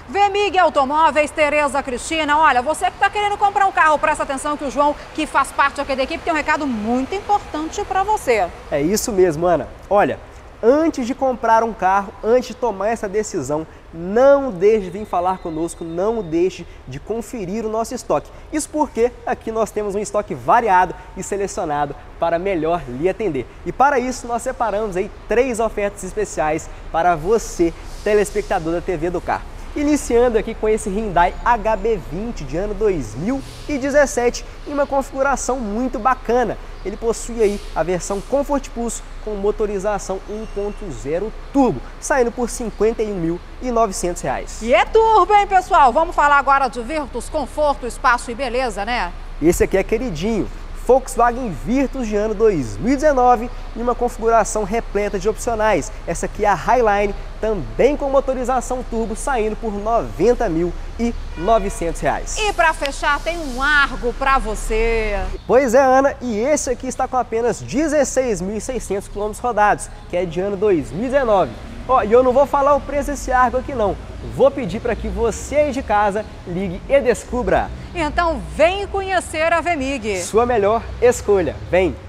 Vemig Automóveis, Tereza Cristina, olha, você que está querendo comprar um carro, presta atenção que o João, que faz parte aqui da equipe, tem um recado muito importante para você. É isso mesmo, Ana. Olha, antes de comprar um carro, antes de tomar essa decisão, não deixe de vir falar conosco, não deixe de conferir o nosso estoque. Isso porque aqui nós temos um estoque variado e selecionado para melhor lhe atender. E para isso nós separamos aí 3 ofertas especiais para você, telespectador da TV do Carro. Iniciando aqui com esse Hyundai HB20 de ano 2017 em uma configuração muito bacana. Ele possui aí a versão Comfort Plus com motorização 1.0 turbo, saindo por R$ 51.900. E é turbo, hein, pessoal? Vamos falar agora de Virtus, conforto, espaço e beleza, né? Esse aqui é queridinho. Volkswagen Virtus de ano 2019 em uma configuração repleta de opcionais. Essa aqui é a Highline, também com motorização turbo, saindo por R$ 90.900. E para fechar, tem um Argo para você. Pois é, Ana, e esse aqui está com apenas 16.600 km rodados, que é de ano 2019. E eu não vou falar o preço desse Argo aqui não. Vou pedir para que você aí de casa ligue e descubra. Então vem conhecer a Vemig. Sua melhor escolha. Vem!